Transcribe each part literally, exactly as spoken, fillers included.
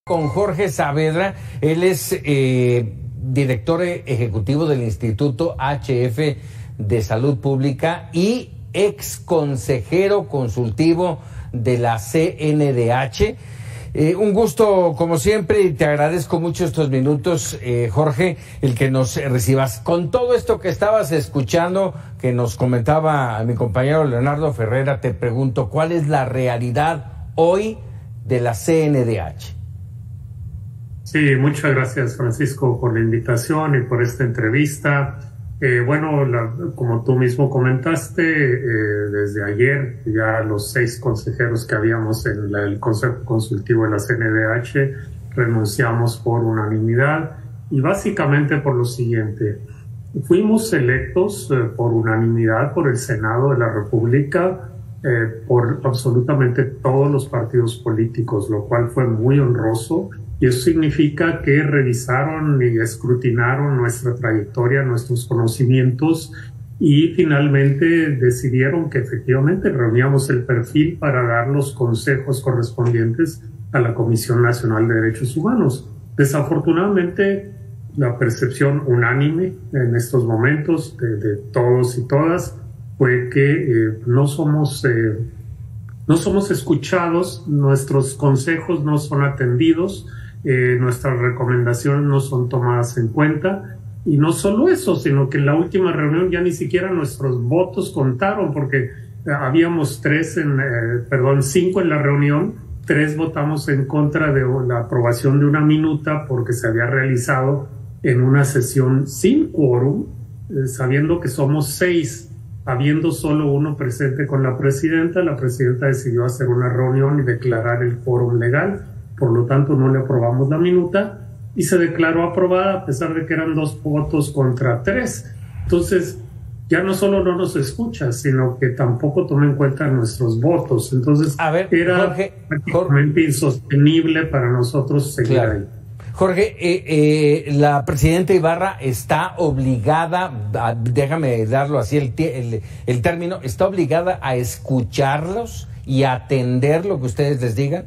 Con Jorge Saavedra, él es eh, director ejecutivo del Instituto H F de Salud Pública y ex consejero consultivo de la C N D H. Eh, un gusto, como siempre, y te agradezco mucho estos minutos, eh, Jorge, el que nos recibas. Con todo esto que estabas escuchando, que nos comentaba a mi compañero Leonardo Ferrera, te pregunto, ¿cuál es la realidad hoy de la C N D H? Sí, muchas gracias, Francisco, por la invitación y por esta entrevista. Eh, bueno, la, como tú mismo comentaste, eh, desde ayer ya los seis consejeros que habíamos en la, el Consejo Consultivo de la C N D H renunciamos por unanimidad y básicamente por lo siguiente. Fuimos electos eh, por unanimidad por el Senado de la República, eh, por absolutamente todos los partidos políticos, lo cual fue muy honroso. Y eso significa que revisaron y escrutinaron nuestra trayectoria, nuestros conocimientos y finalmente decidieron que efectivamente reuníamos el perfil para dar los consejos correspondientes a la Comisión Nacional de Derechos Humanos. Desafortunadamente, la percepción unánime en estos momentos de, de todos y todas fue que eh, no somos... Eh, no somos escuchados, nuestros consejos no son atendidos, Eh, nuestras recomendaciones no son tomadas en cuenta y no solo eso, sino que en la última reunión ya ni siquiera nuestros votos contaron porque eh, habíamos tres en, eh, perdón, cinco en la reunión, tres votamos en contra de la aprobación de una minuta porque se había realizado en una sesión sin quórum, eh, sabiendo que somos seis, habiendo solo uno presente con la presidenta. La presidenta decidió hacer una reunión y declarar el quórum legal. Por lo tanto, no le aprobamos la minuta y se declaró aprobada a pesar de que eran dos votos contra tres. Entonces, ya no solo no nos escucha, sino que tampoco toma en cuenta nuestros votos. Entonces, a ver, era Jorge, prácticamente Jorge, insostenible para nosotros seguir claro. ahí. Jorge, eh, eh, la presidenta Ibarra está obligada, a, déjame darlo así el, el, el término, está obligada a escucharlos y a atender lo que ustedes les digan.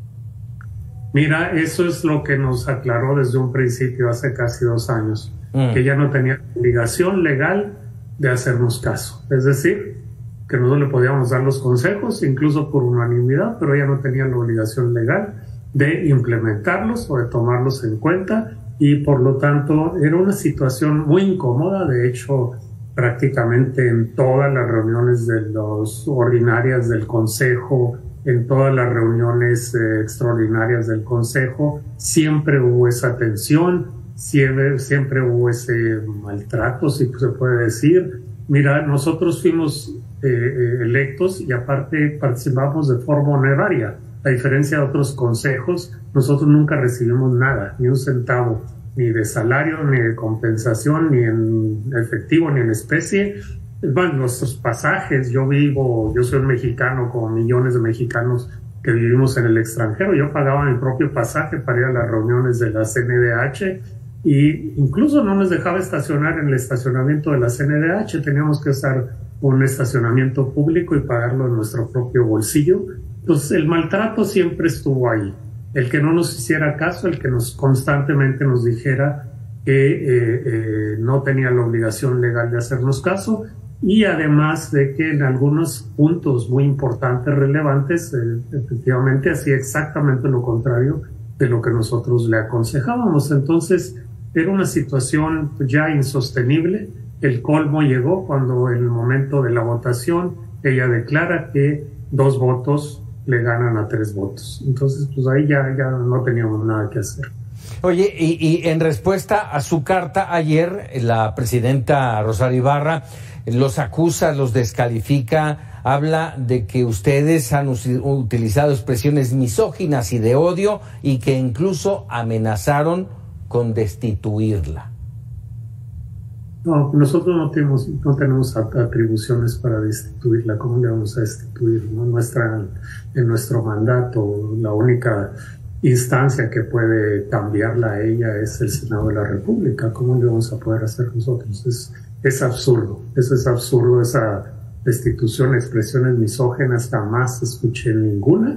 Mira, eso es lo que nos aclaró desde un principio hace casi dos años, mm. que ella no tenía obligación legal de hacernos caso. Es decir, que nosotros le podíamos dar los consejos, incluso por unanimidad, pero ella no tenía la obligación legal de implementarlos o de tomarlos en cuenta y por lo tanto era una situación muy incómoda. De hecho, prácticamente en todas las reuniones de los ordinarias del Consejo, en todas las reuniones eh, extraordinarias del Consejo, siempre hubo esa tensión, siempre, siempre hubo ese maltrato, si se puede decir. Mira, nosotros fuimos eh, eh, electos y aparte participamos de forma honoraria. A diferencia de otros consejos, nosotros nunca recibimos nada, ni un centavo, ni de salario, ni de compensación, ni en efectivo, ni en especie. Bueno, nuestros pasajes, yo vivo, yo soy un mexicano como millones de mexicanos que vivimos en el extranjero, yo pagaba mi propio pasaje para ir a las reuniones de la C N D H y incluso no nos dejaba estacionar en el estacionamiento de la C N D H, teníamos que usar un estacionamiento público y pagarlo en nuestro propio bolsillo. Entonces el maltrato siempre estuvo ahí, el que no nos hiciera caso, el que nos constantemente nos dijera que eh, eh, no tenía la obligación legal de hacernos caso. Y además de que en algunos puntos muy importantes, relevantes, eh, efectivamente hacía exactamente lo contrario de lo que nosotros le aconsejábamos. Entonces era una situación ya insostenible. El colmo llegó cuando en el momento de la votación ella declara que dos votos le ganan a tres votos. Entonces pues ahí ya, ya no teníamos nada que hacer. Oye, y, y en respuesta a su carta ayer, la presidenta Rosario Ibarra los acusa, los descalifica, habla de que ustedes han utilizado expresiones misóginas y de odio y que incluso amenazaron con destituirla. No, nosotros no tenemos, no tenemos atribuciones para destituirla. ¿Cómo le vamos a destituir? ¿No? Nuestra, en nuestro mandato, la única instancia que puede cambiarla a ella es el Senado de la República. ¿Cómo le vamos a poder hacer nosotros? Es, es absurdo, eso es absurdo, esa destitución, expresiones misógenas, jamás escuché ninguna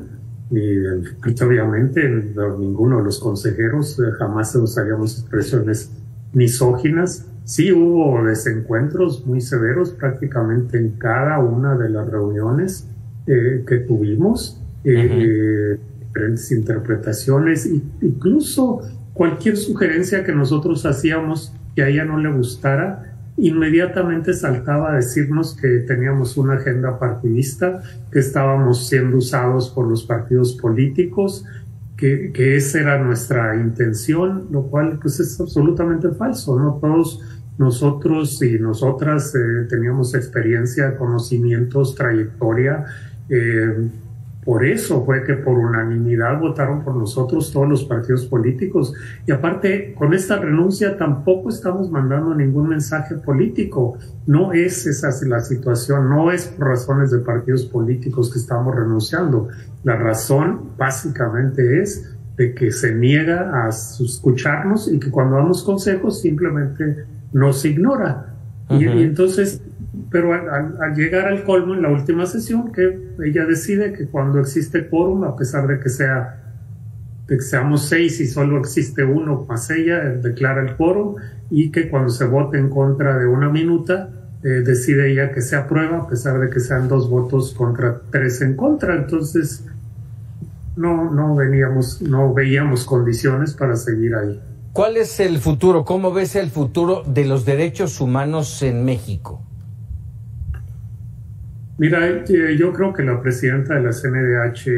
ni obviamente ninguno de los consejeros eh, jamás usaríamos expresiones misóginas. Sí hubo desencuentros muy severos prácticamente en cada una de las reuniones eh, que tuvimos, eh, uh-huh. eh, diferentes interpretaciones, e incluso cualquier sugerencia que nosotros hacíamos que a ella no le gustara, inmediatamente saltaba a decirnos que teníamos una agenda partidista, que estábamos siendo usados por los partidos políticos, que, que esa era nuestra intención, lo cual pues es absolutamente falso, ¿no? Todos nosotros y nosotras eh, teníamos experiencia, conocimientos, trayectoria. Eh, por eso fue que por unanimidad votaron por nosotros todos los partidos políticos. Y aparte, con esta renuncia tampoco estamos mandando ningún mensaje político. No es esa la situación, no es por razones de partidos políticos que estamos renunciando. La razón básicamente es de que se niega a escucharnos y que cuando damos consejos simplemente nos ignora. Uh-huh. y, y entonces, pero al, al, al llegar al colmo en la última sesión, que ella decide que cuando existe quórum, a pesar de que sea de que seamos seis y solo existe uno más ella, declara el quórum, y que cuando se vote en contra de una minuta, eh, decide ella que se aprueba, a pesar de que sean dos votos contra tres en contra. Entonces no, no veníamos, no veíamos condiciones para seguir ahí. ¿Cuál es el futuro? ¿Cómo ves el futuro de los derechos humanos en México? Mira, yo creo que la presidenta de la C N D H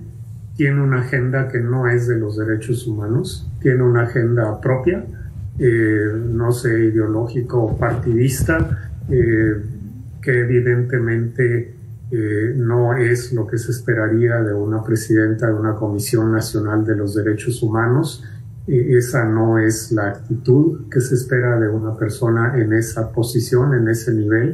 tiene una agenda que no es de los derechos humanos, tiene una agenda propia, eh, no sé, ideológico o partidista, eh, que evidentemente eh, no es lo que se esperaría de una presidenta de una Comisión Nacional de los Derechos Humanos. Eh, esa no es la actitud que se espera de una persona en esa posición, en ese nivel.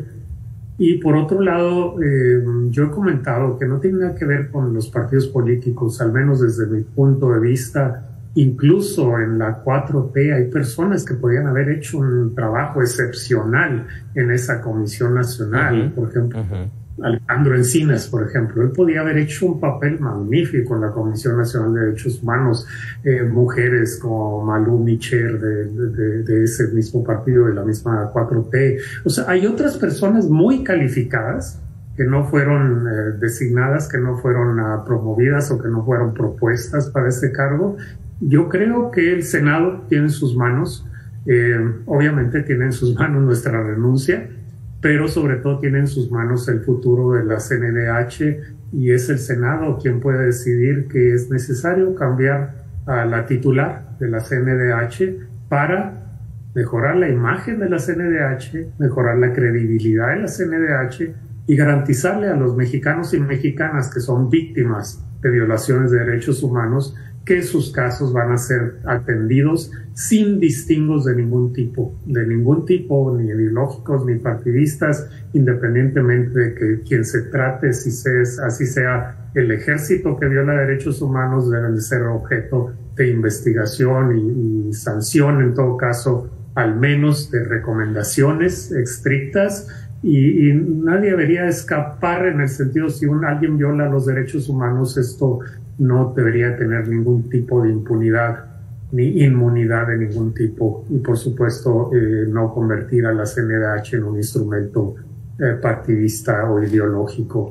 Y por otro lado, eh, yo he comentado que no tiene nada que ver con los partidos políticos, al menos desde mi punto de vista. Incluso en la cuatro T hay personas que podrían haber hecho un trabajo excepcional en esa Comisión Nacional. Uh-huh. Por ejemplo, uh-huh. Alejandro Encinas, por ejemplo, él podía haber hecho un papel magnífico en la Comisión Nacional de Derechos Humanos. Eh, mujeres como Malú Micher de, de, de ese mismo partido, de la misma cuatro T. O sea, hay otras personas muy calificadas que no fueron eh, designadas, que no fueron uh, promovidas o que no fueron propuestas para ese cargo. Yo creo que el Senado tiene en sus manos, eh, obviamente tiene en sus manos nuestra renuncia, pero sobre todo tiene en sus manos el futuro de la C N D H, y es el Senado quien puede decidir que es necesario cambiar a la titular de la C N D H para mejorar la imagen de la C N D H, mejorar la credibilidad de la C N D H y garantizarle a los mexicanos y mexicanas que son víctimas de violaciones de derechos humanos que sus casos van a ser atendidos sin distingos de ningún tipo, de ningún tipo, ni ideológicos ni partidistas, independientemente de que quien se trate, si se es, así sea el ejército que viola derechos humanos, deben de ser objeto de investigación y, y sanción, en todo caso, al menos de recomendaciones estrictas, y, y nadie debería escapar en el sentido, si un, alguien viola los derechos humanos, esto no debería tener ningún tipo de impunidad ni inmunidad de ningún tipo, y por supuesto eh, no convertir a la C N D H en un instrumento eh, partidista o ideológico.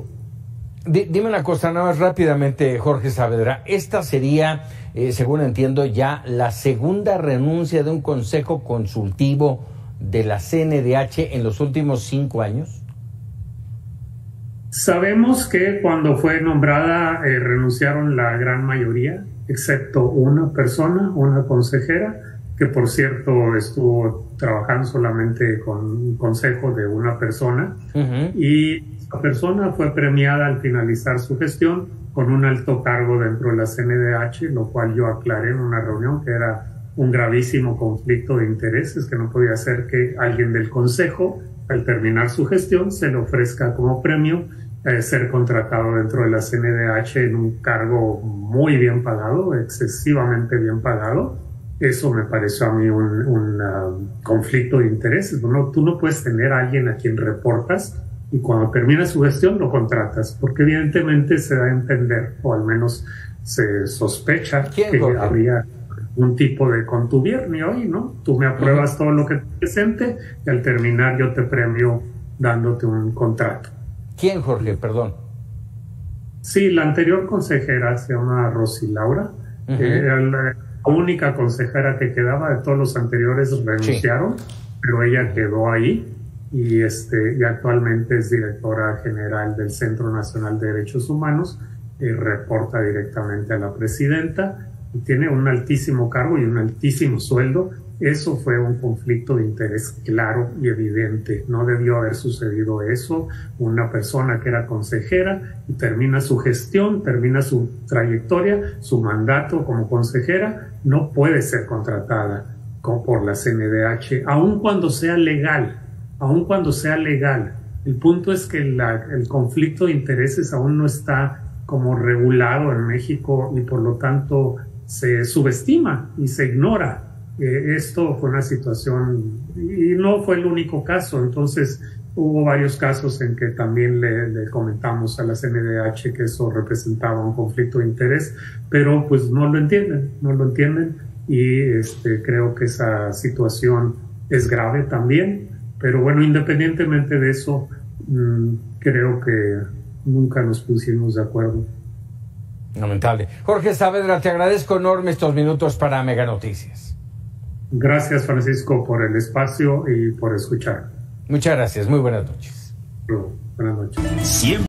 D- dime una cosa, nada más rápidamente, Jorge Saavedra. Esta sería, eh, según entiendo, ya la segunda renuncia de un consejo consultivo de la C N D H en los últimos cinco años. Sabemos que cuando fue nombrada eh, renunciaron la gran mayoría, excepto una persona, una consejera, que por cierto estuvo trabajando solamente con un consejo de una persona, uh-huh. y esa persona fue premiada al finalizar su gestión con un alto cargo dentro de la C N D H, lo cual yo aclaré en una reunión que era un gravísimo conflicto de intereses, que no podía ser que alguien del consejo, al terminar su gestión, se le ofrezca como premio eh, ser contratado dentro de la C N D H en un cargo muy bien pagado, excesivamente bien pagado. Eso me pareció a mí un, un uh, conflicto de intereses. Bueno, tú no puedes tener a alguien a quien reportas y cuando termina su gestión lo contratas, porque evidentemente se da a entender, o al menos se sospecha, que Jorge? habría un tipo de contubernio ahí, ¿no? Tú me apruebas uh-huh. todo lo que te presente y al terminar yo te premio dándote un contrato. ¿Quién, Jorge? Perdón. Sí, la anterior consejera se llama Rosy Laura. Uh-huh. eh, era la única consejera que quedaba, de todos los anteriores renunciaron, sí. pero ella quedó ahí y, este, y actualmente es directora general del Centro Nacional de Derechos Humanos, eh, reporta directamente a la presidenta y tiene un altísimo cargo y un altísimo sueldo. Eso fue un conflicto de interés claro y evidente. No debió haber sucedido eso. Una persona que era consejera y termina su gestión, termina su trayectoria, su mandato como consejera, no puede ser contratada por la C N D H, aun cuando sea legal, aun cuando sea legal. El punto es que la, el conflicto de intereses aún no está como regulado en México y por lo tanto se subestima y se ignora. Eh, esto fue una situación, y no fue el único caso, entonces hubo varios casos en que también le, le comentamos a la C N D H que eso representaba un conflicto de interés, pero pues no lo entienden, no lo entienden y este, creo que esa situación es grave también, pero bueno, independientemente de eso, mmm, creo que nunca nos pusimos de acuerdo. Lamentable. Jorge Saavedra, te agradezco enorme estos minutos para Mega Noticias. Gracias, Francisco, por el espacio y por escuchar. Muchas gracias. Muy buenas noches. Buenas noches. Siempre.